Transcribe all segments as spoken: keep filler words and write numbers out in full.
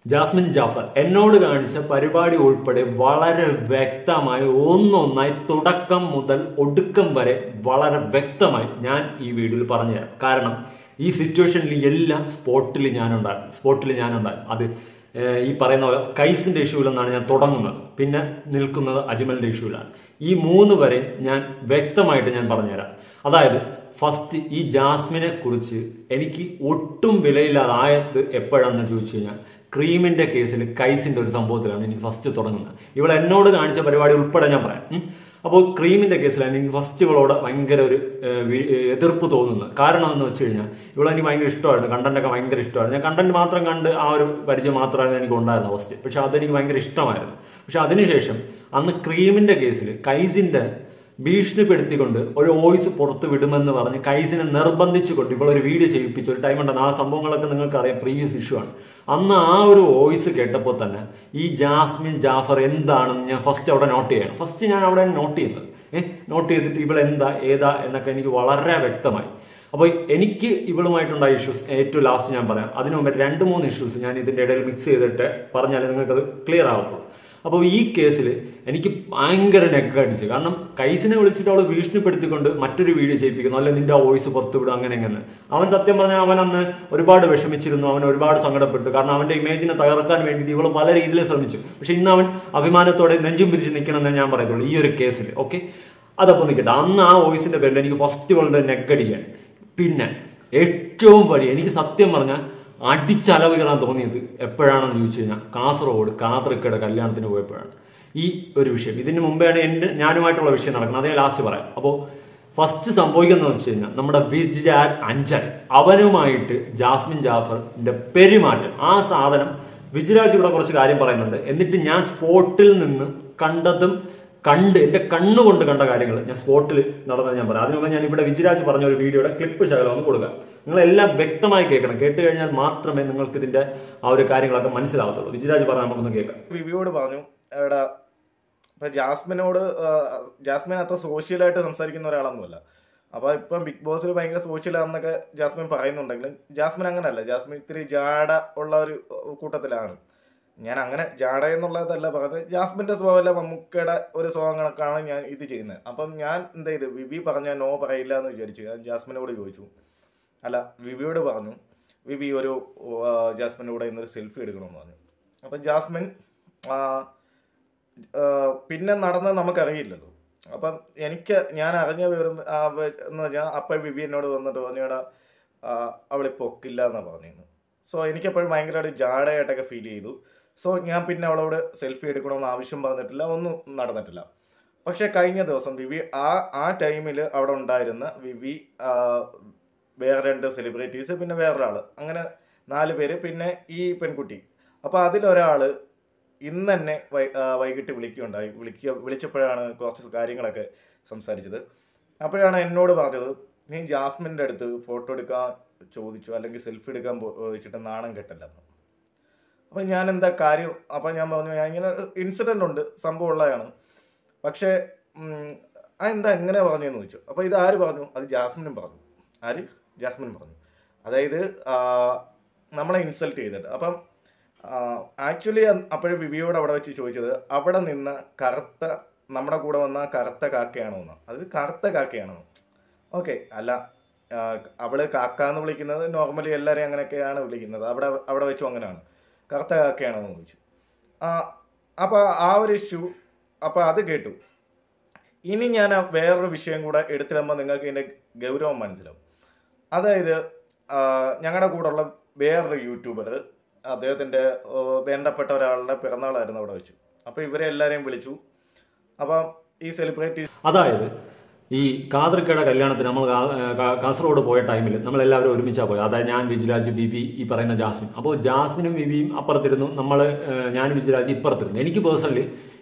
Jasmine Jafar എന്നോട് കാണിച്ച പരിപാടി ഉൾപ്പെടെ വളരെ വ്യക്തമായി ഒന്നൊന്നായി തുടക്കം മുതൽ ഒടുക്കം വരെ വളരെ വ്യക്തമായി ഞാൻ ഈ വീഡിയോയിൽ പറഞ്ഞുതരാം. കാരണം ഈ സിറ്റുവേഷനിൽ എല്ലാം സ്പോട്ടിൽ ഞാനുണ്ടായിരുന്നു സ്പോട്ടിൽ ഞാനുണ്ടായിരുന്നു അത് ഈ പറയുന്ന പോലെ കൈസിന്റെ ഇഷ്യൂവിലെന്നാണ് ഞാൻ തുടങ്ങുന്നത്, പിന്നെ നിൽക്കുന്നത് അജ്മലിന്റെ ഇഷ്യൂവിലാണ്. ഈ മൂന്ന് വരെ ഞാൻ വ്യക്തമായിട്ട് ഞാൻ പറഞ്ഞുതരാം. അതായത് ഫസ്റ്റ് ഈ ജാസ്മിനെ കുറിച്ച് എനിക്ക് ഒട്ടും വിലയില്ലാതായത് എപ്പോഴാണെന്ന് ചോദിച്ചു കഴിഞ്ഞാൽ ക്രീമിന്റെ കേസിൽ കൈസിന്റെ ഒരു സംഭവത്തിലാണ് എനിക്ക് ഫസ്റ്റ് തുടങ്ങുന്നത്. ഇവൾ എന്നോട് കാണിച്ച പരിപാടി ഉൾപ്പെടെ ഞാൻ പറയാം. അപ്പോൾ ക്രീമിന്റെ കേസിലാണ് എനിക്ക് ഫസ്റ്റ് ഇവളോട് ഭയങ്കര ഒരു എതിർപ്പ് തോന്നുന്നത്. കാരണം എന്ന് വെച്ച് കഴിഞ്ഞാൽ ഇവളെനിക്ക് ഭയങ്കര ഇഷ്ടമായിരുന്നു, കണ്ടന്റൊക്കെ ഭയങ്കര ഇഷ്ടമായിരുന്നു. ഞാൻ കണ്ടന്റ് മാത്രം കണ്ട് ആ ഒരു പരിചയം മാത്രമായിരുന്നു എനിക്ക് ഉണ്ടായിരുന്നത് ഫസ്റ്റ്. പക്ഷെ അതെനിക്ക് ഭയങ്കര ഇഷ്ടമായിരുന്നു. പക്ഷെ അതിനുശേഷം അന്ന് ക്രീമിന്റെ കേസിൽ കൈസിന്റെ ഭീഷണിപ്പെടുത്തിക്കൊണ്ട് ഒരു വോയിസ് പുറത്ത് വിടുമെന്ന് പറഞ്ഞ് കൈസിനെ നിർബന്ധിച്ചുകൊണ്ട് ഇവളൊരു വീഡിയോ ചെയ്യിപ്പിച്ച ഒരു ടൈം ഉണ്ടെന്ന്. ആ സംഭവങ്ങളൊക്കെ നിങ്ങൾക്ക് അറിയാം, പ്രീവിയസ് ഇഷ്യൂ ആണ്. അന്ന് ആ ഒരു വോയിസ് കേട്ടപ്പോൾ തന്നെ ഈ ജാസ്മിൻ ജാഫർ എന്താണെന്ന് ഞാൻ ഫസ്റ്റ് അവിടെ നോട്ട് ചെയ്യണം. ഫസ്റ്റ് ഞാൻ അവിടെ നോട്ട് ചെയ്യുന്നത് ഏഹ് നോട്ട് ചെയ്തിട്ട് ഇവൾ എന്താ ഏതാ എന്നൊക്കെ എനിക്ക് വളരെ വ്യക്തമായി. അപ്പോൾ എനിക്ക് ഇവളുമായിട്ടുണ്ടായ ഇഷ്യൂസ് ഏറ്റവും ലാസ്റ്റ് ഞാൻ പറയാം. അതിനു മുമ്പ് രണ്ട് മൂന്ന് ഇഷ്യൂസ് ഞാൻ ഇതിൻ്റെ ഇടയിൽ മിക്സ് ചെയ്തിട്ട് പറഞ്ഞാലേ നിങ്ങൾക്കത് ക്ലിയർ ആവത്തുള്ളൂ. അപ്പോൾ ഈ കേസിൽ എനിക്ക് ഭയങ്കര നെക്ക് അടിച്ചു. കാരണം കൈസിനെ വിളിച്ചിട്ട് അവൾ ഭീഷണിപ്പെടുത്തിക്കൊണ്ട് മറ്റൊരു വീഡിയോ ചെയ്യിപ്പിക്കുന്നു, അല്ലെങ്കിൽ നിന്റെ ആ വോയിസ് പുറത്തു വിടും, അങ്ങനെ എങ്ങനെ. അവൻ സത്യം പറഞ്ഞാൽ അവൻ അന്ന് ഒരുപാട് വിഷമിച്ചിരുന്നു, അവൻ ഒരുപാട് സങ്കടപ്പെട്ടു. കാരണം അവന്റെ ഇമേജിനെ തകർക്കാൻ വേണ്ടി ഇവൾ പല രീതിയിൽ ശ്രമിച്ചു. പക്ഷെ ഇന്ന് അവൻ അഭിമാനത്തോടെ നെഞ്ചും പിരിച്ച് നിൽക്കണമെന്ന് ഞാൻ പറയത്തുള്ളൂ ഈ ഒരു കേസിൽ. ഓക്കെ, അതപ്പോൾ നിൽക്കട്ടെ. അന്ന് ആ വോയിസിന്റെ പേരിൽ എനിക്ക് ഫസ്റ്റ് ഇവളുടെ നെക്കടിക്കാൻ. പിന്നെ ഏറ്റവും വലിയ എനിക്ക് സത്യം പറഞ്ഞാൽ അടിച്ചലവ് കയറാൻ തോന്നിയത് എപ്പോഴാണെന്ന് ചോദിച്ചു കഴിഞ്ഞാൽ കാസർഗോഡ് കാതർക്കയുടെ കല്യാണത്തിന് പോയപ്പോഴാണ് ഈ ഒരു വിഷയം. ഇതിന് മുമ്പെയാണ് എൻ്റെ ഞാനുമായിട്ടുള്ള വിഷയം നടക്കുന്നത്, അതേ ലാസ്റ്റ് പറയാം. അപ്പോൾ ഫസ്റ്റ് സംഭവിക്കുന്നത് വെച്ച് കഴിഞ്ഞാൽ നമ്മുടെ വിജ്ജാൻ അഞ്ചൽ അവനുമായിട്ട് ജാസ്മിൻ ജാഫറിന്റെ പെരുമാറ്റം, ആ സാധനം വിജയരാജ് ഇവിടെ കുറച്ച് കാര്യം പറയുന്നുണ്ട്. എന്നിട്ട് ഞാൻ സ്പോട്ടിൽ നിന്ന് കണ്ടതും കണ്ട് എൻ്റെ കണ്ണുകൊണ്ട് കണ്ട കാര്യങ്ങൾ ഞാൻ സ്പോട്ടിൽ നടന്നത് ഞാൻ പറയാം. അതിനുമുമ്പ് ഞാൻ ഇവിടെ വിജയരാജ് പറഞ്ഞ ഒരു വീഡിയോയുടെ ക്ലിപ്പ് ശകലം ഒന്ന് കൊടുക്കാം. നിങ്ങളെല്ലാം വ്യക്തമായി കേൾക്കണം. കേട്ട് കഴിഞ്ഞാൽ മാത്രമേ നിങ്ങൾക്ക് ഇതിന്റെ ആ ഒരു കാര്യങ്ങളൊക്കെ മനസ്സിലാവത്തുള്ളൂ. വിജയരാജ് പറഞ്ഞാൽ നമുക്കൊന്ന് കേൾക്കാം. വിവിയോട് പറഞ്ഞു എവിടെ ഇപ്പൊ ജാസ്മിനോട്, ജാസ്മിൻ അത്ര സോഷ്യലായിട്ട് സംസാരിക്കുന്ന ഒരാളൊന്നുമല്ല. അപ്പൊ ഇപ്പം ബിഗ് ബോസിൽ ഭയങ്കര സോഷ്യലാണെന്നൊക്കെ ജാസ്മിൻ പറയുന്നുണ്ടെങ്കിലും ജാസ്മിൻ അങ്ങനെയല്ല. ജാസ്മിൻ ഇത്തിരി ജാട ഉള്ള ഒരു കൂട്ടത്തിലാണ്. ഞാൻ അങ്ങനെ ജാട എന്നുള്ളതല്ല പറഞ്ഞത്, ജാസ്മിന്റെ സ്വഭാവമല്ല മമ്മൂക്കയുടെ ഒരു സ്വഭാവം കണക്കാണ് ഞാൻ ഇത് ചെയ്യുന്നത്. അപ്പം ഞാൻ എന്താ ചെയ്ത് വിവി പറഞ്ഞാൽ നോ പറയില്ല എന്ന് വിചാരിച്ചു. ഞാൻ ജാസ്മിനോട് ചോദിച്ചു, അല്ല വിവിയോട് പറഞ്ഞു, വിവി ഒരു ജാസ്മിൻ്റെ കൂടെ ഇന്നൊരു സെൽഫി എടുക്കണമെന്ന് പറഞ്ഞു. അപ്പം ജാസ്മിൻ പിന്നെ നടന്നത് നമുക്കറിയില്ലല്ലോ. അപ്പം എനിക്ക് ഞാൻ അറിഞ്ഞ വിവരം എന്ന് പറഞ്ഞാൽ അപ്പം വിവി എന്നോട് വന്നിട്ട് പറഞ്ഞാടാ അവളിപ്പോൾ ഒക്കില്ല എന്നാണ് പറഞ്ഞിരുന്നു. സോ എനിക്കെപ്പോഴും ഭയങ്കരമായിട്ട് ജാടയായിട്ടൊക്കെ ഫീൽ ചെയ്തു. സോ ഞാൻ പിന്നെ അവളോട് സെൽഫി എടുക്കണമെന്ന് ആവശ്യം പറഞ്ഞിട്ടില്ല, ഒന്നും നടന്നിട്ടില്ല. പക്ഷെ കഴിഞ്ഞ ദിവസം വിവി ആ ആ ടൈമിൽ അവിടെ ഉണ്ടായിരുന്ന വിവി, വേറെ രണ്ട് സെലിബ്രിറ്റീസ്, പിന്നെ വേറൊരാൾ, അങ്ങനെ നാല് പേര്, പിന്നെ ഈ പെൺകുട്ടി. അപ്പോൾ അതിലൊരാൾ ഇന്ന് തന്നെ വൈ വൈകിട്ട് വിളിക്കുകയുണ്ടായി. വിളിക്കുക വിളിച്ചപ്പോഴാണ് കുറച്ച് കാര്യങ്ങളൊക്കെ സംസാരിച്ചത്. അപ്പോഴാണ് എന്നോട് പറഞ്ഞത്, നീ ജാസ്മിൻ്റെ അടുത്ത് ഫോട്ടോ എടുക്കാൻ ചോദിച്ചു അല്ലെങ്കിൽ സെൽഫി എടുക്കാൻ ചോദിച്ചിട്ട് നാണം കെട്ടല്ലെന്ന്. അപ്പം ഞാൻ എന്താ കാര്യം, അപ്പം ഞാൻ പറഞ്ഞു ഞാൻ ഇങ്ങനെ ഇൻസിഡൻ്റ് ഉണ്ട്, സംഭവം ഉള്ളതാണ്. പക്ഷേ ആ എന്താ എങ്ങനെ പറഞ്ഞതെന്ന് ചോദിച്ചു. അപ്പോൾ ഇത് ആര് പറഞ്ഞു? അത് ജാസ്മിനും പറഞ്ഞു. ആര്? ജാസ്മിൻ പറഞ്ഞു. അതായത് നമ്മളെ ഇൻസൾട്ട് ചെയ്തിട്ട്. അപ്പം ആക്ച്വലി അപ്പോഴും വിവിയോട് അവിടെ വെച്ച് ചോദിച്ചത്, അവിടെ നിന്ന് കറുത്ത നമ്മുടെ കൂടെ വന്ന കറുത്ത കാക്കയാണോ എന്ന്. അത് കറുത്ത കാക്കയാണോ? ഓക്കെ, അല്ല അവള് കാക്ക എന്ന് വിളിക്കുന്നത് നോർമലി എല്ലാവരെയും അങ്ങനെയൊക്കെയാണ് വിളിക്കുന്നത്, അവിടെ അവിടെ വെച്ചും അങ്ങനെയാണ്. കറുത്ത കാക്കയാണെന്ന് ചോദിച്ചു. അപ്പോൾ ആ ഒരു ഇഷ്യൂ, അപ്പോൾ അത് കേട്ടു. ഇനി ഞാൻ വേറൊരു വിഷയം കൂടെ എടുത്തിടുമ്പോൾ നിങ്ങൾക്ക് ഇതിൻ്റെ ഗൗരവം മനസ്സിലാവും. അതായത് ഞങ്ങളുടെ കൂടെയുള്ള വേറൊരു യൂട്യൂബർ, അദ്ദേഹത്തിൻ്റെ വേണ്ടപ്പെട്ട ഒരാളുടെ പിറന്നാളായിരുന്നു അവിടെ വെച്ചു. അപ്പോൾ ഇവരെ എല്ലാവരെയും വിളിച്ചു. അപ്പം ഈ സെലിബ്രിറ്റീസ്, അതായത് ഈ കാതർക്കയുടെ കല്യാണത്തിന് നമ്മൾ കാസർഗോഡ് പോയ ടൈമിൽ നമ്മളെല്ലാവരും ഒരുമിച്ചാണ് പോയത്. അതായത് ഞാൻ, വിജയരാജ്, വിവി, ഈ പറയുന്ന ജാസ്മിൻ. അപ്പോൾ ജാസ്മിനും വിവിയും അപ്പുറത്തിരുന്നു, നമ്മൾ ഞാൻ വിജയരാജ് ഇപ്പുറത്തിരുന്നു. എനിക്ക് പേഴ്സണലി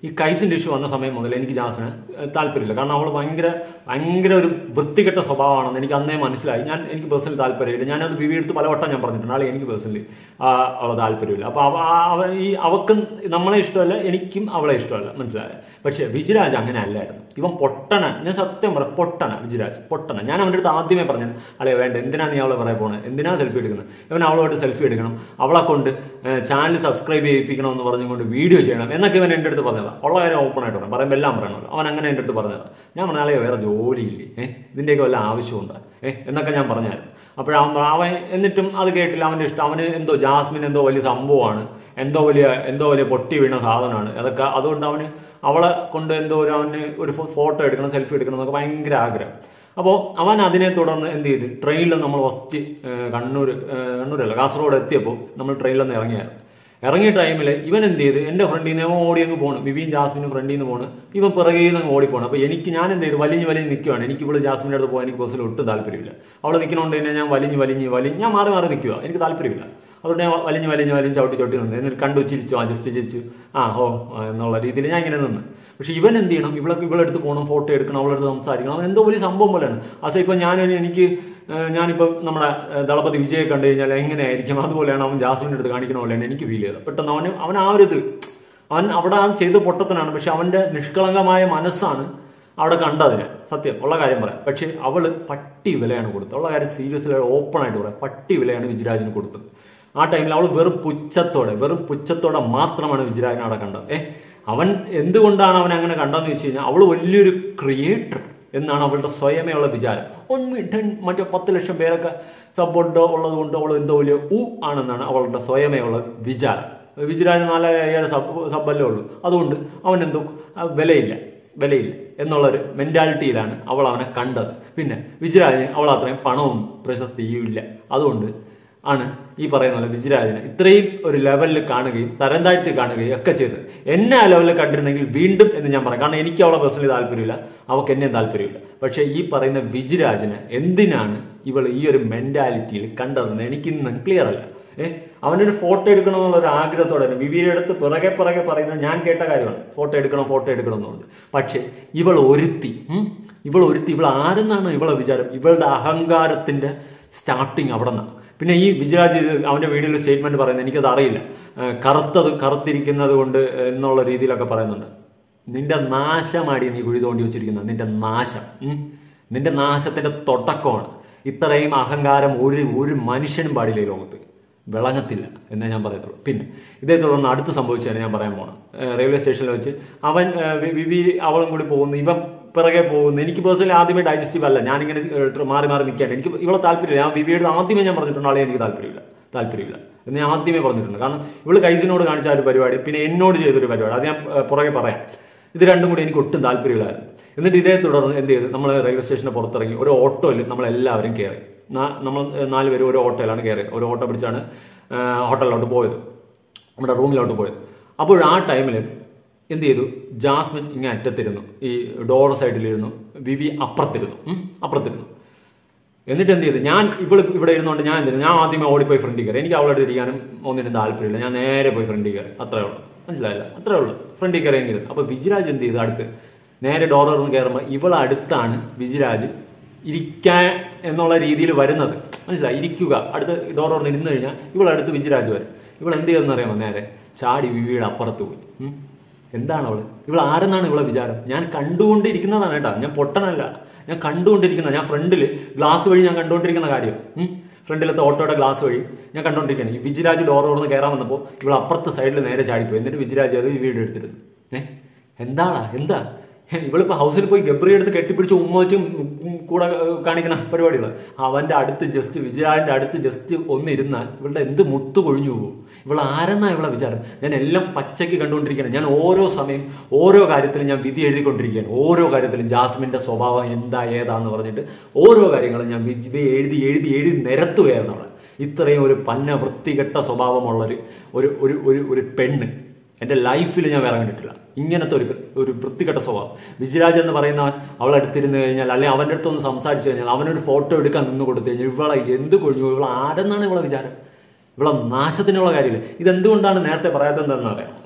ഈ കൈസിൻ്റെ ഇഷ്യൂ വന്ന സമയം മുതൽ എനിക്ക് ജാസ്മിന് താല്പര്യമില്ല. കാരണം അവൾ ഭയങ്കര ഭയങ്കര ഒരു വൃത്തികെട്ട സ്വഭാവമാണെന്ന് എനിക്ക് അന്നേ മനസ്സിലായി. ഞാൻ എനിക്ക് പേഴ്സണലി താല്പര്യമില്ല. ഞാനത് വിവി എടുത്ത് പലവട്ടം ഞാൻ പറഞ്ഞിട്ടുണ്ട്, ആളെ എനിക്ക് പേഴ്സണലി അവളെ താല്പര്യമില്ല. അപ്പോൾ അവ ഈ അവൾക്കും നമ്മളെ ഇഷ്ടമല്ല, എനിക്കും അവളെ ഇഷ്ടമല്ല, മനസ്സിലായത്. പക്ഷേ വിജിരാജ് അങ്ങനെ അല്ലായിരുന്നു. ഇവൻ പൊട്ടന, ഞാൻ സത്യം പറയാം, പൊട്ടന വിജിരാജ്, പൊട്ടന. ഞാൻ അവൻ്റെ അടുത്ത് ആദ്യമേ പറഞ്ഞത്, അല്ലേ വേണ്ട, എന്തിനാണ് നീ അവളെ പറയാൻ പോകുന്നത്, എന്തിനാ സെൽഫി എടുക്കുന്നത്, ഇവൻ അവളോട്ട് സെൽഫി എടുക്കണം, അവളെ കൊണ്ട് ചാനൽ സബ്സ്ക്രൈബ് ചെയ്യിപ്പിക്കണം എന്ന് പറഞ്ഞുകൊണ്ട് വീഡിയോ ചെയ്യണം എന്നൊക്കെ ഇവൻ എൻ്റെ അടുത്ത് പറഞ്ഞതാണ്. ഉള്ള കാര്യം ഓപ്പൺ ആയിട്ട് പറയാം, പറയുമ്പോൾ എല്ലാം പറയണമല്ലോ. അവൻ അങ്ങനെ എൻ്റെ അടുത്ത് പറഞ്ഞതാണ്. ഞാൻ പറഞ്ഞാലേ വേറെ ജോലിയില്ലേ, ഏഹ് ഇതിൻ്റെയൊക്കെ വല്ല ആവശ്യമുണ്ട് ഏഹ് എന്നൊക്കെ ഞാൻ പറഞ്ഞായിരുന്നു. അപ്പോഴവൻ അവൻ എന്നിട്ടും അത് കേട്ടില്ല. അവൻ്റെ ഇഷ്ടം, അവന് എന്തോ ജാസ്മിൻ എന്തോ വലിയ സംഭവമാണ്, എന്തോ വലിയ എന്തോ വലിയ പൊട്ടി വീണ സാധനമാണ് അതൊക്കെ. അതുകൊണ്ട് അവന് അവളെ കൊണ്ട് എന്തോ ഒരു അവന് ഒരു ഫോട്ടോ എടുക്കണം, സെൽഫി എടുക്കണം എന്നൊക്കെ ഭയങ്കര ആഗ്രഹം. അപ്പോൾ അവൻ അതിനെ തുടർന്ന് എന്ത് ചെയ്ത്, ട്രെയിനിൽ നമ്മൾ ഫസ്റ്റ് കണ്ണൂർ കണ്ണൂരല്ല കാസർഗോഡ് എത്തിയപ്പോൾ നമ്മൾ ട്രെയിനിലൊന്ന് ഇറങ്ങിയായിരുന്നു. ഇറങ്ങിയ ടൈമിൽ ഇവൻ എന്ത് ചെയ്ത്, എൻ്റെ ഫ്രണ്ടിൽ നിന്ന് അവൻ ഓടി അങ്ങ് പോകണം, വിവിയും ജാസ്മിനും ഫ്രണ്ടിൽ നിന്ന് പോകണം, ഇവൻ പിറകിൽ നിന്ന് അങ്ങ് ഓടിപ്പോണം. അപ്പോൾ എനിക്ക് ഞാൻ എന്ത് ചെയ്തു, വലിഞ്ഞ് വലിഞ്ഞ് നിൽക്കുകയാണ്. എനിക്ക് ഇവിടെ ജാസ്മിൻ്റെ അടുത്ത് പോകാൻ എനിക്ക് ബസ്സിൽ ഒട്ടും താല്പര്യമില്ല. അവൾ നിൽക്കണോണ്ട് തന്നെ ഞാൻ വലിഞ്ഞ് വലിഞ്ഞ് വലിഞ്ഞ് ഞാൻ മാറി മാറി നിൽക്കുക, എനിക്ക് താല്പര്യമില്ല. അതുകൊണ്ട് ഞാൻ വലിഞ്ഞ് വലിഞ്ഞ് വലിഞ്ഞ് ചവിട്ടി ചവിട്ടി നിന്ന്, എന്നിട്ട് കണ്ടു ചിരിച്ചു, ആ ജസ്റ്റ് ചിരിച്ചു, ആ ഓ എന്നുള്ള രീതിയിൽ ഞാൻ ഇങ്ങനെ നിന്ന്. പക്ഷെ ഇവൻ എന്ത് ചെയ്യണം, ഇവളെ ഇവളെടുത്ത് പോകണം, ഫോട്ടോ എടുക്കണം, അവളെടുത്ത് സംസാരിക്കണം, അവൻ എന്തോ വലിയ സംഭവം പോലെയാണ്. അസ ഇപ്പം ഞാൻ എനിക്ക് ഞാനിപ്പോൾ നമ്മുടെ ദളപതി വിജയെ കണ്ടു കഴിഞ്ഞാൽ എങ്ങനെയായിരിക്കും, അതുപോലെയാണ് അവൻ ജാസ്മിൻ്റെ അടുത്ത് കാണിക്കണ പോലെയാണ് എനിക്ക് ഫീൽ ചെയ്തത്. പെട്ടെന്ന് അവന് അവൻ ആ ഒരു ഇത് അവൻ അവിടെ ആ ചെയ്ത് പൊട്ടത്തനാണ്, പക്ഷെ അവൻ്റെ നിഷ്കളങ്കമായ മനസ്സാണ് അവിടെ കണ്ടതിന്. സത്യം ഉള്ള കാര്യം പറയാം. പക്ഷേ അവള് പട്ടി വിലയാണ് കൊടുത്തത്, ഉള്ള കാര്യം സീരിയസ്ലി ഓപ്പൺ ആയിട്ട് പറയാം, പട്ടി വിലയാണ് വിജിരാജിന് കൊടുത്തത്. ആ ടൈമിൽ അവൾ വെറും പുച്ഛത്തോടെ വെറും പുച്ഛത്തോടെ മാത്രമാണ് വിജിരാജിനെ അവിടെ കണ്ടത്. ഏഹ് അവൻ എന്തുകൊണ്ടാണ് അവൻ അങ്ങനെ കണ്ടതെന്ന് വെച്ച് കഴിഞ്ഞാൽ, അവൾ വലിയൊരു ക്രിയേറ്റർ എന്നാണ് അവളുടെ സ്വയമേയുള്ള വിചാരം. ഒൺ ടെൻ മറ്റേ പത്ത് ലക്ഷം പേരൊക്കെ സപ്പോർട്ട് ഉള്ളത് കൊണ്ട് അവൾ എന്തോ വലിയ ഉ ആണെന്നാണ് അവളുടെ സ്വയമേയുള്ള വിചാരം. വിജിരാജ് നാലായിരം അയ്യായിരം സബ് സബ്ബല്ലേ ഉള്ളൂ, അതുകൊണ്ട് അവൻ എന്തോ വിലയില്ല വിലയില്ല എന്നുള്ളൊരു മെൻറ്റാലിറ്റിയിലാണ് അവൾ അവനെ കണ്ടത്. പിന്നെ വിജിരാജിന് അവൾ അത്രയും പണവും പ്രശസ്തിയും ഇല്ല, അതുകൊണ്ട് ആണ് ഈ പറയുന്ന പോലെ വിജിരാജിനെ ഇത്രയും ഒരു ലെവലിൽ കാണുകയും തരം താഴ്ത്തി കാണുകയും ഒക്കെ ചെയ്തത്. എന്നെ ആ ലെവലിൽ കണ്ടിരുന്നെങ്കിൽ വീണ്ടും എന്ന് ഞാൻ പറയാം, കാരണം എനിക്ക് അവളെ പേഴ്സണലി താല്പര്യമില്ല, അവൾക്ക് എന്നെയും താല്പര്യമില്ല. പക്ഷേ ഈ പറയുന്ന വിജിരാജിനെ എന്തിനാണ് ഇവൾ ഈ ഒരു മെൻറ്റാലിറ്റിയിൽ കണ്ടതെന്ന് എനിക്കിന്ന് ക്ലിയർ അല്ല. ഏഹ് അവനൊരു ഫോട്ടോ എടുക്കണം എന്നുള്ളൊരു ആഗ്രഹത്തോടെ വിവിയുടെ അടുത്ത് പിറകെ പിറകെ പറയുന്നത് ഞാൻ കേട്ട കാര്യമാണ്, ഫോട്ടോ എടുക്കണം ഫോട്ടോ എടുക്കണം എന്നുള്ളത്. പക്ഷേ ഇവൾ ഒരുത്തി ഇവൾ ഒരുത്തി ഇവൾ ആരെന്നാണ് ഇവളെ വിചാരം? ഇവളുടെ അഹങ്കാരത്തിന്റെ സ്റ്റാർട്ടിങ് അവിടെ നിന്നാണ്. പിന്നെ ഈ വിജിരാജ് അവൻ്റെ വീഡിയോയിൽ സ്റ്റേറ്റ്മെന്റ് പറയുന്നത് എനിക്കത് അറിയില്ല, കറുത്തത് കറുത്തിരിക്കുന്നത് കൊണ്ട് എന്നുള്ള രീതിയിലൊക്കെ പറയുന്നുണ്ട്. നിന്റെ നാശമാടി നീ കുഴി തോണ്ടി വെച്ചിരിക്കുന്നത്, നിന്റെ നാശം, നിന്റെ നാശത്തിന്റെ തുടക്കമാണ്. ഇത്രയും അഹങ്കാരം ഒരു ഒരു മനുഷ്യനും പാടില്ല ഈ ലോകത്ത്, വിളങ്ങത്തില്ല എന്നേ ഞാൻ പറയത്തുള്ളൂ. പിന്നെ ഇതേ തുടർന്ന് അടുത്ത് സംഭവിച്ചാണ് ഞാൻ പറയാൻ പോകണം. റെയിൽവേ സ്റ്റേഷനിൽ വെച്ച് അവൻ വിവി അവളും കൂടി പോകുന്നു, ഇവൻ പിറകെ പോകുന്നു. എനിക്ക് പേഴ്സണലി ആദ്യമേ ഡൈജസ്റ്റീവ് അല്ല, ഞാനിങ്ങനെ മാറി മാറി നിൽക്കാൻ എനിക്ക് ഇവളെ താല്പര്യമില്ല. ഞാൻ വിവിയുടെ ആദ്യമേ ഞാൻ പറഞ്ഞിട്ടുണ്ട് ആളെ എനിക്ക് താല്പര്യമില്ല താല്പര്യമില്ല എന്ന് ഞാൻ ആദ്യമേ പറഞ്ഞിട്ടുണ്ട്. കാരണം ഇവള് കൈസിനോട് കാണിച്ച ഒരു പരിപാടി, പിന്നെ എന്നോട് ചെയ്തൊരു പരിപാടി, അത് ഞാൻ പുറകെ പറയാം. ഇത് രണ്ടും കൂടി എനിക്ക് ഒട്ടും താല്പര്യമില്ലായിരുന്നു. എന്നിട്ട് ഇതേ തുടർന്ന് എന്ത് ചെയ്ത്, നമ്മൾ റെയിൽവേ സ്റ്റേഷന് പുറത്തിറങ്ങി ഒരു ഓട്ടോയിൽ നമ്മളെല്ലാവരും കയറി. നമ്മൾ നാല് പേരും ഒരു ഓട്ടോയിലാണ് കയറിയത്. ഒരു ഓട്ടോ പിടിച്ചാണ് ഹോട്ടലിലോട്ട് പോയത്, നമ്മുടെ റൂമിലോട്ട് പോയത്. അപ്പോൾ ആ ടൈമിൽ എന്ത് ചെയ്തു, ജാസ്മിൻ ഇങ്ങനെ അറ്റത്തിരുന്നു, ഈ ഡോർ സൈഡിലിരുന്നു, വിവി അപ്പുറത്തിരുന്നു അപ്പുറത്തിരുന്നു എന്നിട്ട് എന്ത് ചെയ്തു, ഞാൻ ഇവിടെ ഇവിടെ ഇരുന്നുകൊണ്ട് ഞാൻ എന്ത് ചെയ്തു, ഞാൻ ആദ്യമേ ഓടിപ്പോയി ഫ്രണ്ടിൽ കയറി. എനിക്ക് അവളോട് ഇരിക്കാനും ഒന്നിനും താല്പര്യമില്ല, ഞാൻ നേരെ പോയി ഫ്രണ്ടിൽ കയറി. അത്രേ ഉള്ളൂ, മനസ്സിലായില്ല, അത്രേ ഉള്ളൂ, ഫ്രണ്ടിൽ കയറിയെങ്കിലും. അപ്പോൾ വിജിരാജ് എന്ത് ചെയ്തു, അടുത്ത് നേരെ ഡോർ തുറന്ന് കയറുമ്പോൾ ഇവളടുത്താണ് വിജിരാജ് ഇരിക്കാൻ എന്നുള്ള രീതിയിൽ വരുന്നത്, മനസ്സിലായി, ഇരിക്കുക. അടുത്ത് ഡോർ തുറന്ന് ഇരുന്ന് കഴിഞ്ഞാൽ ഇവളടുത്ത് വിജിരാജ് വരും. ഇവൾ എന്ത് ചെയ്തെന്ന് അറിയാമോ, നേരെ ചാടി വിവിയുടെ അപ്പുറത്ത് പോയി. എന്താണ് അവള്, ഇവൾ ആരെന്നാണ് ഇവളെ വിചാരം? ഞാൻ കണ്ടുകൊണ്ടിരിക്കുന്നതാണ് കേട്ടോ, ഞാൻ പൊട്ടനല്ല, ഞാൻ കണ്ടുകൊണ്ടിരിക്കുന്ന, ഞാൻ ഫ്രണ്ടിൽ ഗ്ലാസ് വഴി ഞാൻ കണ്ടുകൊണ്ടിരിക്കുന്ന കാര്യം, ഫ്രണ്ടിലത്തെ ഓട്ടോയുടെ ഗ്ലാസ് വഴി ഞാൻ കണ്ടുകൊണ്ടിരിക്കുകയാണ്. ഈ വിജിരാജ് ഡോർ തുറന്ന് കയറാൻ വന്നപ്പോൾ ഇവൾ അപ്പുറത്തെ സൈഡിൽ നേരെ ചാടിപ്പോയി. എന്നിട്ട് വിജിരാജ് അത് വീട് എടുത്തിരുന്നു. ഏഹ് എന്താണാ എന്താ ഇവളിപ്പോൾ ഹൗസിൽ പോയി ഗബ്രി എടുത്ത് കെട്ടിപ്പിടിച്ച് ഉമ്മ വെച്ചും കൂടെ കാണിക്കണ പരിപാടികൾ. അവൻ്റെ അടുത്ത് ജസ്റ്റ് വിജയാൻ്റെ അടുത്ത് ജസ്റ്റ് ഒന്നിരുന്നാൽ ഇവളുടെ എന്ത് മുത്തു കൊഴിഞ്ഞു പോകും. ഇവൾ ആരെന്നാ ഇവളെ വിചാരം? ഞാൻ എല്ലാം പച്ചയ്ക്ക് കണ്ടുകൊണ്ടിരിക്കുകയാണ്. ഞാൻ ഓരോ സമയം ഓരോ കാര്യത്തിലും ഞാൻ വിധി എഴുതിക്കൊണ്ടിരിക്കുകയാണ്. ഓരോ കാര്യത്തിലും ജാസ്മിൻ്റെ സ്വഭാവം എന്താ ഏതാന്ന് പറഞ്ഞിട്ട് ഓരോ കാര്യങ്ങളും ഞാൻ വിധി എഴുതി എഴുതി എഴുതി നിരത്തുകയായിരുന്നു അവളെ. ഇത്രയും ഒരു പന്ന വൃത്തികെട്ട സ്വഭാവമുള്ളൊരു ഒരു ഒരു ഒരു ഒരു പെണ്ണ് എൻ്റെ ലൈഫിൽ ഞാൻ വേറെ കണ്ടിട്ടില്ല. ഇങ്ങനത്തെ ഒരു ഒരു വൃത്തികെട്ട സ്വഭാവം. വിജിരാജ് എന്ന് പറയുന്നവൻ അവളെടുത്തിരുന്ന് കഴിഞ്ഞാൽ, അല്ലെങ്കിൽ അവൻ്റെ അടുത്തൊന്ന് സംസാരിച്ചു കഴിഞ്ഞാൽ, അവനൊരു ഫോട്ടോ എടുക്കാൻ നിന്ന് കൊടുത്തു കഴിഞ്ഞാൽ ഇവളെ എന്ത് കൊഴിഞ്ഞു, ഇവളെ ആരെന്നാണ് ഇവളെ വിചാരം? ഇവളെ നാശത്തിനുള്ള കാര്യമില്ല. ഇതെന്തുകൊണ്ടാണ് നേരത്തെ പറയാത്തതെന്ന് അറിയാം. ഏഹ്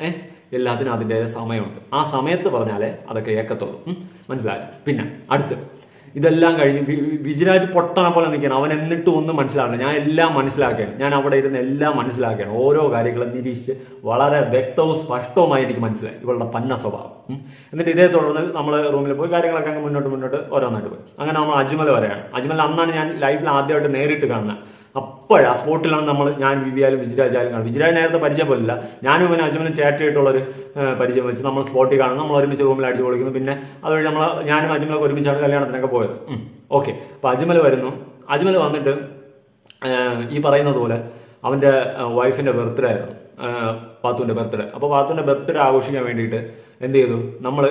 എല്ലാത്തിനും അതിൻ്റെ സമയമുണ്ട്. ആ സമയത്ത് പറഞ്ഞാലേ അതൊക്കെ ഏക്കത്തുള്ളൂ. മനസ്സിലായി? പിന്നെ അടുത്ത് ഇതെല്ലാം കഴിഞ്ഞ് വിജിരാജ് പൊട്ടനെ പോലെ നിൽക്കണം. അവൻ എന്നിട്ടും ഒന്നും മനസ്സിലാക്കണം. ഞാൻ എല്ലാം മനസ്സിലാക്കുകയാണ്. ഞാൻ അവിടെ ഇരുന്ന് എല്ലാം മനസ്സിലാക്കുകയാണ്. ഓരോ കാര്യങ്ങളും നിരീക്ഷിച്ച് വളരെ വ്യക്തവും സ്പഷ്ടവുമായി എനിക്ക് മനസ്സിലായി ഇവളുടെ പന്ന സ്വഭാവം. എന്നിട്ട് ഇതേ തുടർന്ന് നമ്മൾ റൂമിൽ പോയി കാര്യങ്ങളൊക്കെ അങ്ങ് മുന്നോട്ട് മുന്നോട്ട് ഓരോന്നായിട്ട് പോയി. അങ്ങനെ നമ്മൾ അജ്മൽ വരെയാണ്. അജ്മൽ അന്നാണ് ഞാൻ ലൈഫിൽ ആദ്യമായിട്ട് നേരിട്ട് കാണുന്നത്. അപ്പോഴാ സ്പോട്ടിലാണ് നമ്മൾ ഞാൻ വിവിയാലും വിജിരാജാലും കാണും. വിജിരാജ് നേരത്തെ പരിചയം പോലില്ല. ഞാനും ഇവന് അജ്മലും ചേട്ടായിട്ടുള്ളൊരു പരിചയം വെച്ച് നമ്മൾ സ്പോട്ടിൽ കാണുന്നു. നമ്മൾ ഒരുമിച്ച് റൂമിൽ അടിച്ചു പൊളിക്കുന്നു. പിന്നെ അതുവഴി നമ്മൾ ഞാനും അജ്മലൊക്കെ ഒരുമിച്ചാണ് കല്യാണത്തിനൊക്കെ പോയത്. ഓക്കെ. അപ്പോൾ അജ്മൽ വരുന്നു. അജ്മൽ വന്നിട്ട് ഈ പറയുന്നത് പോലെ അവൻ്റെ വൈഫിൻ്റെ ബർത്ത്ഡേ ആയിരുന്നു, പാത്തുവിൻ്റെ ബർത്ത്ഡേ. അപ്പോൾ പാത്തുവിൻ്റെ ബർത്ത്ഡേ ആഘോഷിക്കാൻ വേണ്ടിയിട്ട് എന്ത് ചെയ്തു, നമ്മൾ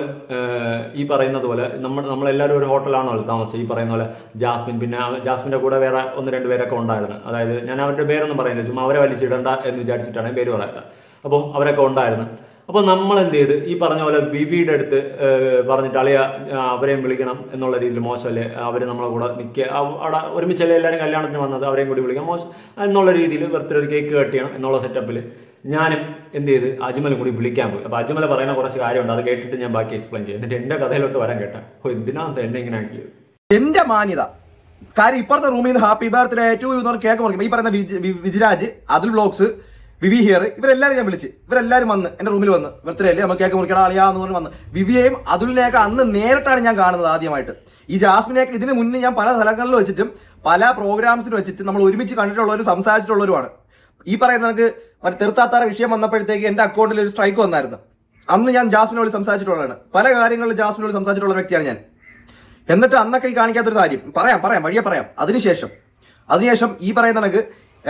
ഈ പറയുന്നത് പോലെ നമ്മൾ നമ്മളെല്ലാവരും ഒരു ഹോട്ടലാണല്ലോ താമസിച്ചത്. ഈ പറയുന്ന പോലെ ജാസ്മിൻ, പിന്നെ ജാസ്മിൻ്റെ കൂടെ വേറെ ഒന്ന് രണ്ട് പേരൊക്കെ ഉണ്ടായിരുന്നു. അതായത് ഞാൻ അവരുടെ പേരൊന്നും പറയുന്നില്ല, ചുമ്മാ അവരെ വലിച്ചിടണ്ട എന്ന് വിചാരിച്ചിട്ടാണ് പേര് പറയാത്തത്. അപ്പോൾ അവരൊക്കെ ഉണ്ടായിരുന്നു. അപ്പോൾ നമ്മൾ എന്ത് ചെയ്ത് ഈ പറഞ്ഞ പോലെ വിവിയുടെ അടുത്ത് പറഞ്ഞിട്ട് അളിയ അവരെയും വിളിക്കണം എന്നുള്ള രീതിയിൽ മോശമല്ലേ, അവർ നമ്മളെ കൂടെ നിൽക്കുക, അവിടെ ഒരുമിച്ചല്ലേ എല്ലാവരും കല്യാണത്തിന് വന്നത്, അവരെയും കൂടി വിളിക്കാം മോശം എന്നുള്ള രീതിയിൽ ബർത്ത്ഡേ ഒരു കേക്ക് കട്ട് ചെയ്യണം എന്നുള്ള സെറ്റപ്പിൽ ഞാനും എന്ത് ചെയ്ത് അജ്മലും കൂടി വിളിക്കാൻ പോയി. അപ്പോൾ അജ്മൽ പറയുന്ന കുറച്ച് കാര്യമുണ്ട്, അത് കേട്ടിട്ട് ഞാൻ ബാക്കി എക്സ്പ്ലെയിൻ ചെയ്യും. എന്നിട്ട് എൻ്റെ കഥയിലോട്ട് വരാൻ കേട്ടാ ഓ എന്തിനാണ് എന്നെ ഇങ്ങനെ ആക്കിയത്. എന്റെ മാന്യത കാര്യം ഇപ്പുറത്തെ റൂമിൽ നിന്ന് ഹാപ്പി ബർത്ത്ഡേ ടു യു എന്ന് പറഞ്ഞ് കേക്ക് മുറിക്കും. ഈ പറയുന്ന വിജിരാജ്, അതുൽ വ്ലോഗ്സ്, വിവി ഹിയർ, ഇവരെല്ലാവരും ഞാൻ വിളിച്ച് ഇവരെല്ലാവരും വന്ന് എൻ്റെ റൂമിൽ വന്ന് ബർത്ത്ഡേ അല്ലേ നമുക്ക് കേക്ക് മുറിക്കണം ആളിയാന്ന് പറഞ്ഞ് വന്ന് വിവിയെയും അതുലിനെയൊക്കെ അന്ന് നേരിട്ടാണ് ഞാൻ കാണുന്നത് ആദ്യമായിട്ട്. ഈ ജാസ്മിനെയൊക്കെ ഇതിന് മുന്നേ ഞാൻ പല സ്ഥലങ്ങളിൽ വെച്ചിട്ടും പല പ്രോഗ്രാംസിൽ വെച്ചിട്ട് നമ്മൾ ഒരുമിച്ച് കണ്ടിട്ടുള്ളവരും സംസാരിച്ചിട്ടുള്ളവരുമാണ്. ഈ പറയുന്ന നമുക്ക് മറ്റേ തീർത്താത്താറ വിഷയം വന്നപ്പോഴത്തേക്ക് എൻ്റെ അക്കൗണ്ടിൽ ഒരു സ്ട്രൈക്ക് വന്നായിരുന്നു. അന്ന് ഞാൻ ജാസ്മിനോട് സംസാരിച്ചിട്ടുള്ളതാണ്. പല കാര്യങ്ങളിൽ ജാസ്മിനോട് സംസാരിച്ചിട്ടുള്ള വ്യക്തിയാണ് ഞാൻ. എന്നിട്ട് അന്നൊക്കെ ഈ കാണിക്കാത്തൊരു കാര്യം പറയാം പറയാം വഴിയെ പറയാം. അതിനുശേഷം അതിനുശേഷം ഈ പറയുന്ന കണക്ക്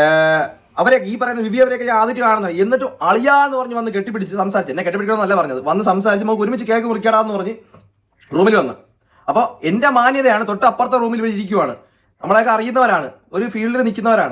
അവരെ ഈ പറയുന്ന വിവി അവരെയൊക്കെ ഞാൻ ആദ്യമായിട്ട് കാണുന്നത്. എന്നിട്ട് അളിയാന്ന് പറഞ്ഞ് വന്ന് കെട്ടിപ്പിടിച്ച് സംസാരിച്ചു. എന്നെ കെട്ടിപ്പിടിക്കണമെന്നല്ല പറഞ്ഞത്, വന്ന് സംസാരിച്ച് നമുക്ക് ഒരുമിച്ച് കേക്ക് മുറിക്കാടാന്ന് പറഞ്ഞ് റൂമിൽ വന്ന്. അപ്പോൾ എൻ്റെ മാന്യതയാണ് തൊട്ട് അപ്പുറത്തെ റൂമിൽ ഇവിടെ ഇരിക്കുവാണ്. നമ്മളെയൊക്കെ അറിയുന്നവരാണ്, ഒരു ഫീൽഡിൽ നിൽക്കുന്നവരാണ്.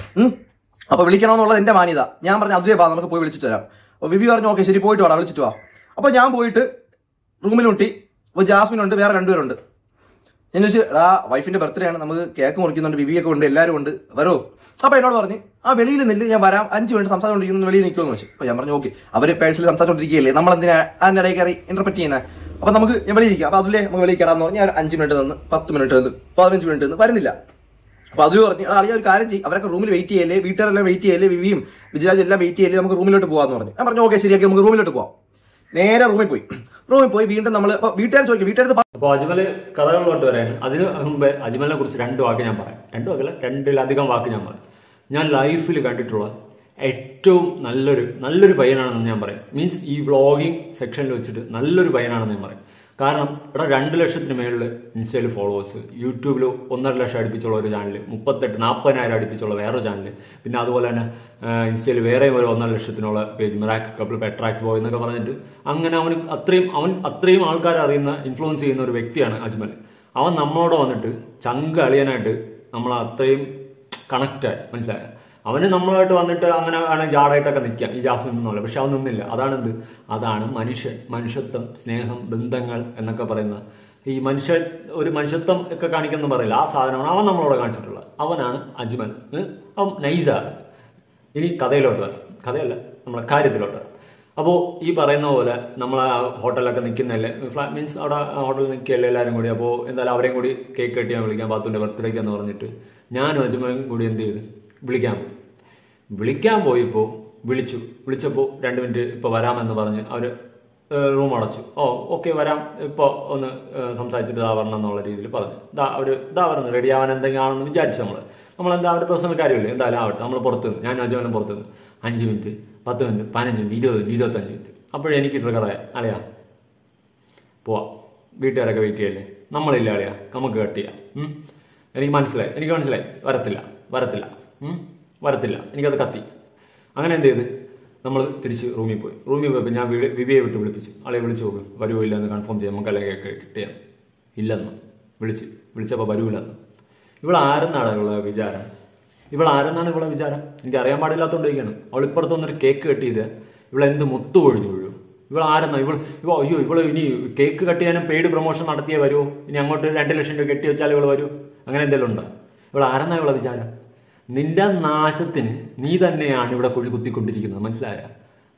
അപ്പോൾ വിളിക്കണമെന്നുള്ളത് എൻ്റെ മാന്യത. ഞാൻ പറഞ്ഞു അതുവേ പാ നമുക്ക് പോയി വിളിച്ചിട്ട് വരാം. അപ്പോൾ വിവി പറഞ്ഞു ഓക്കെ ശരി പോയിട്ട് വാടാ വിളിച്ചിട്ട് വാ. അപ്പോൾ ഞാൻ പോയിട്ട് റൂമിൽ മുട്ടി. അപ്പോൾ ജാസ്മിനുണ്ട്, വേറെ രണ്ടുപേരുണ്ട്. ഞാൻ ചോദിച്ചു ആ വൈഫിൻ്റെ ബർത്ത്ഡേ ആണ്, നമുക്ക് കേക്ക് മുറിക്കുന്നുണ്ട്, വിവിയൊക്കെ ഉണ്ട്, എല്ലാവരും ഉണ്ട്, വരുമോ? അപ്പോൾ എന്നോട് പറഞ്ഞ് ആ വെളിയിൽ നിന്നില്ല, ഞാൻ വരാം, അഞ്ച് മിനിറ്റ് സംസാരിച്ചുകൊണ്ടിരിക്കുന്നു, വെളിയിൽ നിൽക്കുമെന്ന് വെച്ചു. അപ്പോൾ ഞാൻ പറഞ്ഞു ഓക്കെ, അവർ പേഴ്സണലി സംസാരിച്ചുകൊണ്ടിരിക്കുകയല്ലേ, നമ്മളെന്തിനാ അതിൻ്റെ ഇടയിൽ കയറി ഇന്റർപ്രറ്റ് ചെയ്യുന്നത്? അപ്പോൾ നമുക്ക് ഞാൻ വെളിയിരിക്കാം. അപ്പോൾ അതിലേ നമുക്ക് വെളിയിൽ കയറാമെന്ന് പറഞ്ഞ് ഞാൻ അഞ്ച് മിനിറ്റ് നിന്ന് പത്ത് മിനിറ്റ് നിന്ന് പതിനഞ്ച് മിനിറ്റ് നിന്ന് വരുന്നില്ല. അപ്പോൾ അതിൽ പറഞ്ഞു അറിയാം ഒരു കാര്യം ചെയ്യും, അവരൊക്കെ റൂമിൽ വെയിറ്റ് ചെയ്യല്ലേ, വീട്ടുകാരെല്ലാം വെയിറ്റ് ചെയ്യല്ലേ, വിവിയും വിജയരാജ് എല്ലാം വെയിറ്റ് ചെയ്യല്ലേ, നമുക്ക് റൂമിലോട്ട് പോകാമെന്ന് പറഞ്ഞു. ഞാൻ പറഞ്ഞു ഓക്കെ ശരിയാക്കി നമുക്ക് റൂമിലോട്ട് പോകാം. നേരെ റൂമിൽ പോയി. റൂമിൽ പോയി വീണ്ടും നമ്മൾ വീട്ടുകാർ ചോദിക്കും വീട്ടുകാർ. അപ്പോൾ അജ്മൽ കഥകളിലോട്ട് വരാണ്. അതിന് മുമ്പ് അജ്മലിനെ കുറിച്ച് രണ്ട് വാക്ക് ഞാൻ പറയാം. രണ്ട് വാക്കല്ല, രണ്ടിലധികം വാക്ക് ഞാൻ പറയാം. ഞാൻ ലൈഫിൽ കണ്ടിട്ടുള്ള ഏറ്റവും നല്ലൊരു നല്ലൊരു പയ്യനാണെന്ന് ഞാൻ പറയും. മീൻസ് ഈ വ്ളോഗിങ് സെക്ഷനിൽ വെച്ചിട്ട് നല്ലൊരു പയ്യനാണെന്ന് ഞാൻ പറയും. കാരണം ഇവിടെ രണ്ട് ലക്ഷത്തിന് മേളിൽ ഇൻസ്റ്റയിൽ ഫോളോവേഴ്സ്, യൂട്യൂബിൽ ഒന്നര ലക്ഷം അടുപ്പിച്ചുള്ള ഒരു ചാനൽ, മുപ്പത്തെട്ട് നാൽപ്പതിനായിരം അടുപ്പിച്ചുള്ള വേറെ ചാനൽ, പിന്നെ അതുപോലെ തന്നെ ഇൻസ്റ്റയിൽ വേറെയും ഒരു ഒന്നര ലക്ഷത്തിനുള്ള പേജ് മിറാക്കിൾ കപ്പിൾ പെട്രാക്സ് ബോയ് എന്നൊക്കെ പറഞ്ഞിട്ട് അങ്ങനെ അവന് അത്രയും അവൻ അത്രയും ആൾക്കാരെ അറിയുന്ന ഇൻഫ്ലുവൻസ് ചെയ്യുന്ന ഒരു വ്യക്തിയാണ് അജ്മൽ. അവൻ നമ്മളോട് വന്നിട്ട് ചങ്ക് അളിയനായിട്ട് നമ്മൾ അത്രയും കണക്റ്റായി. മനസ്സിലായ അവന് നമ്മളായിട്ട് വന്നിട്ട് അങ്ങനെ ആണ് ജാടായിട്ടൊക്കെ നിൽക്കാം, ഈ ജാസ്മിൻ എന്നല്ല. പക്ഷെ അവൻ നിന്നില്ല. അതാണെന്ത്? അതാണ് മനുഷ്യൻ, മനുഷ്യത്വം, സ്നേഹം, ബന്ധങ്ങൾ എന്നൊക്കെ പറയുന്ന ഈ മനുഷ്യ ഒരു മനുഷ്യത്വം ഒക്കെ കാണിക്കുന്ന പറയില്ല, ആ സാധനമാണ് അവൻ നമ്മളോട് കാണിച്ചിട്ടുള്ളത്. അവനാണ് അജ്മൽ. അവൻ നൈസാണ്. ഇനി കഥയിലോട്ട് വരാം. കഥയല്ല, നമ്മളെ കാര്യത്തിലോട്ട് വരാം. അപ്പോൾ ഈ പറയുന്ന പോലെ നമ്മൾ ഹോട്ടലിലൊക്കെ നിൽക്കുന്നതല്ലേ, ഫ്ലാ മീൻസ് അവിടെ ഹോട്ടലിൽ നിൽക്കുകയല്ലേ എല്ലാവരും കൂടി. അപ്പോൾ എന്തായാലും അവരെയും കൂടി കേക്ക് കെട്ടിയാൽ വിളിക്കാം, പാത്തുവിൻ്റെ ബർത്ത്ഡേക്ക് എന്ന് പറഞ്ഞിട്ട് ഞാനും അജ്മലും കൂടി എന്ത് ചെയ്ത് വിളിക്കാൻ പോയി. വിളിക്കാൻ പോയിപ്പോൾ വിളിച്ചു വിളിച്ചപ്പോൾ രണ്ട് മിനിറ്റ് ഇപ്പോൾ വരാമെന്ന് പറഞ്ഞ് അവർ റൂം അടച്ചു. ഓ ഓക്കെ വരാം, ഇപ്പോൾ ഒന്ന് സംസാരിച്ചിട്ട് ഇതാ വരണം എന്നുള്ള രീതിയിൽ പറഞ്ഞു. ഇതാ അവർ ഇതാ പറഞ്ഞു റെഡി ആവാൻ എന്തെങ്കിലും ആണെന്ന് വിചാരിച്ചു. നമ്മൾ നമ്മളെന്താ അവരുടെ പേഴ്സണൽ കാര്യമില്ല, എന്തായാലും ആവട്ടെ. നമ്മൾ പുറത്ത് നിന്ന് ഞാൻ അജ്മലും പുറത്ത് നിന്ന് അഞ്ച് മിനിറ്റ് പത്ത് മിനിറ്റ് പതിനഞ്ച് മിനിറ്റ് ഇരുപത് മിനിറ്റ് ഇരുപത്തഞ്ച് മിനിറ്റ് അപ്പോഴെനിക്ക് ട്രിഗറായ അളിയാ പോവാം, വീട്ടുകാരൊക്കെ വെയിറ്റ് ചെയ്യല്ലേ, നമ്മളില്ല അളിയാ നമുക്ക് കട്ട് ചെയ്യാം. എനിക്ക് മനസ്സിലായി എനിക്ക് മനസ്സിലായി വരത്തില്ല വരത്തില്ല വരത്തില്ല എനിക്കത് കത്തി. അങ്ങനെ എന്ത് ചെയ്ത് നമ്മൾ തിരിച്ച് റൂമിൽ പോയി. റൂമിൽ പോയപ്പോൾ ഞാൻ വിവിയെ വിട്ട് വിളിപ്പിച്ചു. ആളെ വിളിച്ചു നോക്കും, വരുമോ ഇല്ലെന്ന് കൺഫേം ചെയ്യാം, നമുക്ക് അല്ലെങ്കിൽ കിട്ടിയാൽ ഇല്ലെന്ന് വിളിച്ച് വിളിച്ചപ്പോൾ വരൂലെന്ന്. ഇവൾ ആരെന്നാണ് ഇവളെ വിചാരം? ഇവൾ ആരെന്നാണ് ഇവളെ വിചാരം? എനിക്ക് അറിയാൻ പാടില്ലാത്തതുകൊണ്ടിരിക്കുകയാണ്. അവൾ ഇപ്പുറത്തൊന്നൊരു കേക്ക് കട്ട് ചെയ്ത് ഇവളെന്ത് മുത്തു പൊഴിഞ്ഞു വീഴും. ഇവൾ ആരെന്നാ ഇവൾ ഇവ അയ്യോ ഇവൾ ഇനി കേക്ക് കട്ട് ചെയ്യാനും പെയ്ഡ് പ്രൊമോഷൻ നടത്തിയേ വരുമോ, ഇനി അങ്ങോട്ട് രണ്ട് ലക്ഷം രൂപ കെട്ടി വെച്ചാൽ ഇവൾ വരൂ, അങ്ങനെ എന്തെങ്കിലും ഉണ്ടോ? ഇവൾ ആരെന്നാ ഇവളെ വിചാരം? നിന്റെ നാശത്തിന് നീ തന്നെയാണ് ഇവിടെ കുഴി കുത്തിക്കൊണ്ടിരിക്കുന്നത്. മനസ്സിലായ?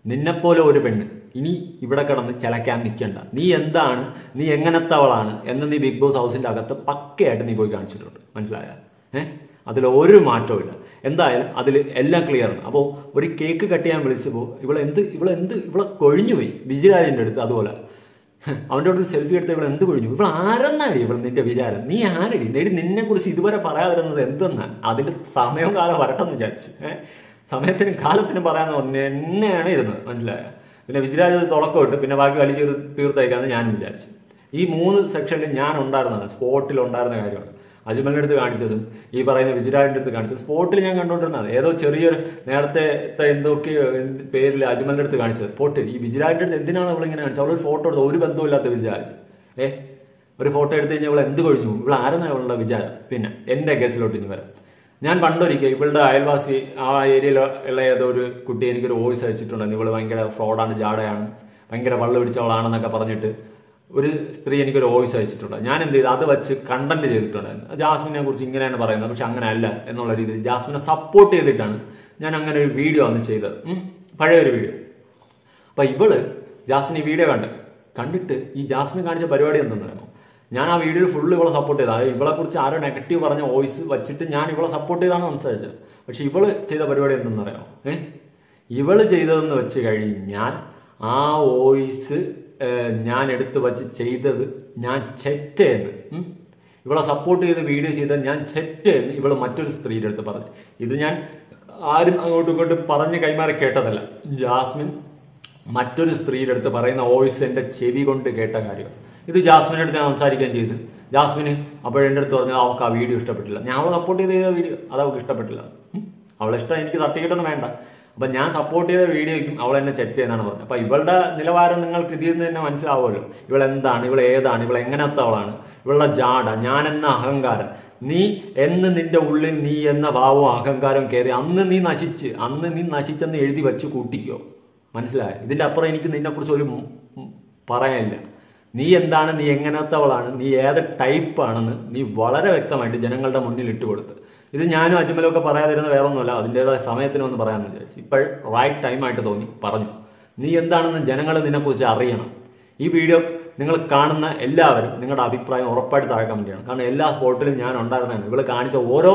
നിന്നെപ്പോലെ ഒരു പെണ്ണ് ഇനി ഇവിടെ കിടന്ന് ചിലക്കാൻ നിൽക്കണ്ട. നീ എന്താണ്, നീ എങ്ങനത്തവളാണ് എന്ന് നീ ബിഗ് ബോസ് ഹൗസിൻ്റെ അകത്ത് പക്കയായിട്ട് നീ പോയി കാണിച്ചിട്ടുണ്ട്. മനസ്സിലായ? ഏഹ് അതിലൊരു മാറ്റവും ഇല്ല. എന്തായാലും അതിൽ എല്ലാം ക്ലിയർ ആണ്. അപ്പോൾ ഒരു കേക്ക് കട്ട് ചെയ്യാൻ വിളിച്ചപ്പോൾ ഇവളെന്ത് ഇവളെന്ത് ഇവളെ കൊഴിഞ്ഞു പോയി. വിജയരാജൻ്റെ അടുത്ത് അതുപോലെ അവൻ്റെ ഒരു സെൽഫി എടുത്ത് ഇവിടെ എന്ത് കൊഴിഞ്ഞു. ഇവൾ ആരെന്നാടി ഇവൾ നിന്റെ വിചാരം? നീ ആരടി? നേടി നിന്നെ കുറിച്ച് ഇതുവരെ പറയാതിരുന്നത് എന്തെന്നാ? അതിൻ്റെ സമയവും കാലം വരട്ടെന്ന് വിചാരിച്ചു. ഏഹ് സമയത്തിനും കാലത്തിനും പറയാന്ന് പറഞ്ഞു എന്നെയാണ് ഇരുന്നത്. മനസ്സിലായ? പിന്നെ വിജയരാജ് ഒരു തുടക്കം ഇട്ട് പിന്നെ ബാക്കി വലിച്ചു തീർത്തേക്കാന്ന് ഞാൻ വിചാരിച്ചു. ഈ മൂന്ന് സെക്ഷനിൽ ഞാൻ ഉണ്ടായിരുന്നതാണ്, സ്പോട്ടിൽ ഉണ്ടായിരുന്ന കാര്യമാണ്. അജ്മലിൻ്റെ അടുത്ത് കാണിച്ചതും ഈ പറയുന്ന വിജയരാജിൻ്റെ അടുത്ത് കാണിച്ചത് സ്പോട്ടിൽ ഞാൻ കണ്ടുകൊണ്ടിരുന്നത്. ഏതോ ചെറിയൊരു നേരത്തെ എന്തൊക്കെ പേരിൽ അജ്മലിൻ്റെ അടുത്ത് കാണിച്ചത് സ്പോട്ടിൽ. ഈ വിജയരാജിൻ്റെ അടുത്ത് എന്തിനാണ് അവളിങ്ങനെ കാണിച്ചത്? അവളൊരു ഫോട്ടോ എടുത്ത് ഒരു ബന്ധമില്ലാത്ത വിജയരാജ് ഏ ഒരു ഫോട്ടോ എടുത്ത് കഴിഞ്ഞാൽ ഇവൾ എന്ത് കൊഴിഞ്ഞു? ഇവൾ ആരെന്നാണ് ഇവളുടെ വിചാരം? പിന്നെ എൻ്റെ കേസിലോട്ട് ഇനി വരാം. ഞാൻ പണ്ടൊരിക്കൽ ഇവളുടെ അയൽവാസി ആ ഏരിയയിൽ ഉള്ള ഏതോ ഒരു കുട്ടി എനിക്കൊരു വോയിസ് അയച്ചിട്ടുണ്ടായിരുന്നു. ഇവൾ ഭയങ്കര ഫ്രോഡാണ്, ജാടയാണ്, ഭയങ്കര വള്ള പിടിച്ചവളാണെന്നൊക്കെ പറഞ്ഞിട്ട് ഒരു സ്ത്രീ എനിക്കൊരു വോയിസ് അയച്ചിട്ടുണ്ട്. ഞാൻ എന്ത് ചെയ്തു? അത് വെച്ച് കണ്ടന്റ് ചെയ്തിട്ടുണ്ടായിരുന്നു. ജാസ്മിനെ കുറിച്ച് ഇങ്ങനെയാണ് പറയുന്നത്, പക്ഷെ അങ്ങനെ അല്ല എന്നുള്ള രീതിയിൽ ജാസ്മിനെ സപ്പോർട്ട് ചെയ്തിട്ടാണ് ഞാൻ അങ്ങനെ ഒരു വീഡിയോ അന്ന് ചെയ്തത്, പഴയൊരു വീഡിയോ. അപ്പം ഇവള് ജാസ്മിൻ ഈ വീഡിയോ കണ്ട് കണ്ടിട്ട് ഈ ജാസ്മിൻ കാണിച്ച പരിപാടി എന്തെന്നറിയാമോ? ഞാൻ ആ വീഡിയോയിൽ ഫുള്ള് ഇവളെ സപ്പോർട്ട് ചെയ്തത്. ഇവളെ കുറിച്ച് ആരോ നെഗറ്റീവ് പറഞ്ഞ വോയിസ് വെച്ചിട്ട് ഞാൻ ഇവളെ സപ്പോർട്ട് ചെയ്താണ് സംസാരിച്ചത്. പക്ഷെ ഇവള് ചെയ്ത പരിപാടി എന്തെന്നറിയാമോ? ഏഹ് ഇവള് ചെയ്തതെന്ന് വെച്ച് കഴിഞ്ഞാൽ ആ വോയിസ് ഞാൻ എടുത്ത് വച്ച് ചെയ്തത് ഞാൻ ചെറ്റേന്ന്, ഇവളെ സപ്പോർട്ട് ചെയ്ത് വീഡിയോ ചെയ്തത് ഞാൻ ചെറ്റേന്ന് ഇവള് മറ്റൊരു സ്ത്രീയുടെ അടുത്ത് പറഞ്ഞു. ഇത് ഞാൻ ആരും അങ്ങോട്ടും ഇങ്ങോട്ടും പറഞ്ഞ് കൈമാറി കേട്ടതല്ല. ജാസ്മിൻ മറ്റൊരു സ്ത്രീയുടെ അടുത്ത് പറയുന്ന വോയിസ് എൻ്റെ ചെവി കൊണ്ട് കേട്ട കാര്യമാണ്. ഇത് ജാസ്മിൻ്റെ അടുത്ത് ഞാൻ സംസാരിക്കുകയും ചെയ്തു. ജാസ്മിന് അപ്പോഴെൻ്റെ അടുത്ത് പറഞ്ഞാൽ അവൾക്ക് ആ വീഡിയോ ഇഷ്ടപ്പെട്ടില്ല. ഞാൻ അവളെ സപ്പോർട്ട് ചെയ്ത വീഡിയോ അത് അവൾക്ക് ഇഷ്ടപ്പെട്ടില്ല. അവളെ ഇഷ്ടം എനിക്ക് തട്ടിക്കിട്ടൊന്നും വേണ്ട. അപ്പം ഞാൻ സപ്പോർട്ട് ചെയ്ത വീഡിയോയ്ക്കും അവൾ എന്നെ ചെറ്റ് എന്നാണ് പറഞ്ഞത്. അപ്പം ഇവളുടെ നിലവാരം നിങ്ങൾക്ക് ഇതിൽ നിന്ന് തന്നെ മനസ്സിലാവുമല്ലോ. ഇവളെന്താണ്, ഇവൾ ഏതാണ്, ഇവൾ എങ്ങനത്തെ അവളാണ്, ഇവളുടെ ജാട, ഞാനെന്ന അഹങ്കാരം. നീ എന്ന് നിന്റെ ഉള്ളിൽ നീ എന്ന ഭാവവും അഹങ്കാരവും കയറി അന്ന് നീ നശിച്ച് അന്ന് നീ നശിച്ചെന്ന് എഴുതി വെച്ച് കൂട്ടിക്കോ. മനസ്സിലായോ? ഇതിൻ്റെ അപ്പുറം എനിക്ക് നിന്നെക്കുറിച്ച് ഒരു പറയാനില്ല. നീ എന്താണ്, നീ എങ്ങനത്തവളാണ്, നീ ഏത് ടൈപ്പാണെന്ന് നീ വളരെ വ്യക്തമായിട്ട് ജനങ്ങളുടെ മുന്നിൽ ഇട്ടുകൊടുത്ത്. ഇത് ഞാനും അജ്മലും ഒക്കെ പറയാതിരുന്ന വേറെ ഒന്നുമല്ല, അതിൻ്റെതായ സമയത്തിനൊന്ന് പറയാമെന്ന് വിചാരിച്ചു. ഇപ്പോൾ റൈറ്റ് ടൈമായിട്ട് തോന്നി പറഞ്ഞു. നീ എന്താണെന്ന് ജനങ്ങൾ നിന്നെക്കുറിച്ച് അറിയണം. ഈ വീഡിയോ നിങ്ങൾ കാണുന്ന എല്ലാവരും നിങ്ങളുടെ അഭിപ്രായം ഉറപ്പായിട്ട് താഴെ കമൻറ്റ് ചെയ്യണം. കാരണം എല്ലാ സ്പോട്ടിലും ഞാൻ ഉണ്ടായിരുന്നതാണ്. ഇവൾ കാണിച്ച ഓരോ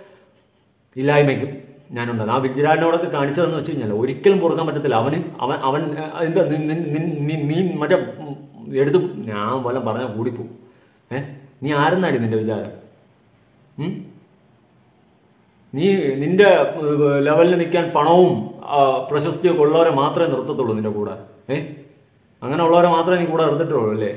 ഇല്ലായ്മയ്ക്കും ഞാനുണ്ടായിരുന്നു. ആ വിജയരാജിനോടൊക്കെ കാണിച്ചതെന്ന് വെച്ച് കഴിഞ്ഞാൽ ഒരിക്കലും പൊറുക്കാൻ പറ്റത്തില്ല. അവന് അവൻ അവൻ എന്താ നീ മറ്റേ എടുത്ത് ഞാൻ വല്ലതും പറഞ്ഞാൽ കൂടിപ്പോവും. ഏഹ് നീ ആരെന്നാടി നിന്റെ വിചാരം? നീ നിന്റെ ലെവലിൽ നിൽക്കാൻ പണവും പ്രശസ്തിയൊക്കെ ഉള്ളവരെ മാത്രമേ നിർത്തത്തുള്ളൂ നിന്റെ കൂടെ. ഏഹ് അങ്ങനെ ഉള്ളവരെ മാത്രമേ നീ കൂടെ നിർത്തിട്ടുള്ളൂ അല്ലേ?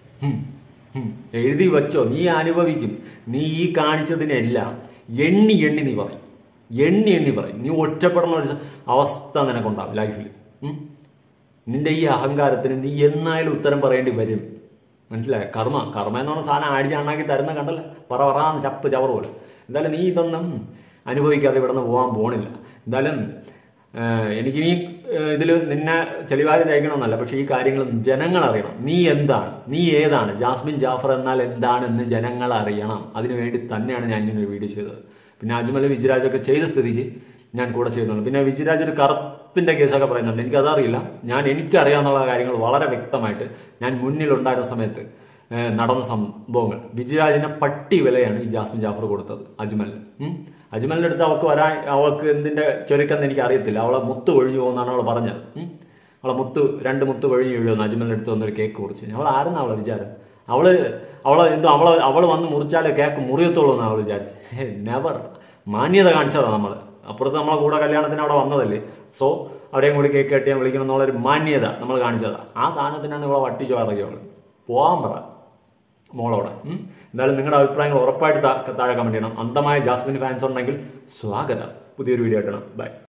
എഴുതി വച്ചോ, നീ അനുഭവിക്കും. നീ ഈ കാണിച്ചതിനെല്ലാം എണ്ണി എണ്ണി നീ പറയും, എണ്ണി എണ്ണി പറയും. നീ ഒറ്റപ്പെടുന്ന ഒരു അവസ്ഥ നിനക്കുണ്ടാവും ലൈഫിൽ. നിന്റെ ഈ അഹങ്കാരത്തിന് നീ എന്നായാലും ഉത്തരം പറയേണ്ടി വരും. മനസ്സിലായോ? കർമ്മ കർമ്മ എന്ന് പറഞ്ഞ സാധനം ആഴ്ച അണ്ണാക്കി തരുന്ന കണ്ടല്ലേ, പറ പറയാന്ന് ചപ്പ് ചവറ് പോലെ. എന്തായാലും നീ ഇതൊന്നും അനുഭവിക്കാതെ ഇവിടെ നിന്ന് പോകാൻ പോണില്ല. എന്തായാലും എനിക്കിനി ഇതിൽ നിന്നെ ചെളിവാരി തയ്ക്കണമെന്നല്ല, പക്ഷേ ഈ കാര്യങ്ങൾ ജനങ്ങൾ അറിയണം. നീ എന്താണ്, നീ ഏതാണ്, ജാസ്മിൻ ജാഫർ എന്നാൽ എന്താണെന്ന് ജനങ്ങൾ അറിയണം. അതിനു വേണ്ടി തന്നെയാണ് ഞാൻ ഇങ്ങനെ ഒരു വീഡിയോ ചെയ്തത്. പിന്നെ അജ്മൽ വിജയരാജൊക്കെ ചെയ്ത സ്ഥിതിക്ക് ഞാൻ കൂടെ ചെയ്യുന്നുള്ളൂ. പിന്നെ വിജയരാജ് ഒരു കറുപ്പിൻ്റെ കേസൊക്കെ പറയുന്നുണ്ട്. എനിക്കതറിയില്ല. ഞാൻ എനിക്കറിയാവുന്ന കാര്യങ്ങൾ വളരെ വ്യക്തമായിട്ട് ഞാൻ മുന്നിലുണ്ടായിരുന്ന സമയത്ത് നടന്ന സംഭവങ്ങൾ. വിജയരാജിനെ പട്ടി വിലയാണ് ഈ ജാസ്മിൻ ജാഫർ കൊടുത്തത് അജ്മലിന്. അജ്മലിൻ്റെ അടുത്ത് അവൾക്ക് വരാൻ അവൾക്ക് എന്തിൻ്റെ ചൊരുക്കെന്ന് എനിക്ക് അറിയത്തില്ല. അവളെ മുത്ത് ഒഴിഞ്ഞു പോകുന്നതാണ് അവൾ പറഞ്ഞത്. അവളെ മുത്ത് രണ്ട് മുത്ത് ഒഴിഞ്ഞു വീഴുമെന്ന് അജ്മലിൻ്റെ അടുത്ത് വന്നൊരു കേക്ക് കുറിച്ച്. അവൾ ആരെന്നാ അവളെ വിചാരം? അവള് അവളെ എന്തോ അവളെ അവൾ വന്ന് മുറിച്ചാലേ കേക്ക് മുറിയത്തുള്ളൂ എന്നാണ് അവൾ വിചാരിച്ചത്. നെവർ. മാന്യത കാണിച്ചതാണ് നമ്മൾ. അപ്പുറത്ത് നമ്മളെ കൂടെ കല്യാണത്തിന് അവിടെ വന്നതല്ലേ. സോ അവരെയും കൂടി കേക്ക് കെട്ടിയാൽ വിളിക്കണം എന്നുള്ളൊരു മാന്യത നമ്മൾ കാണിച്ചതാണ്. ആ സാധനത്തിനാണ് ഇവളെ വട്ടിച്ചു ഇറങ്ങിയവൾ. പോകാൻ പറ മോളോടെ. എന്തായാലും നിങ്ങളുടെ അഭിപ്രായങ്ങൾ ഉറപ്പായിട്ട് താഴെ കമൻറ്റ് ചെയ്യണം. അന്ധമായ ജാസ്മിൻ ഫാൻസ് ഉണ്ടെങ്കിൽ സ്വാഗതം. പുതിയൊരു വീഡിയോ ആയിട്ടാണ്. ബൈ.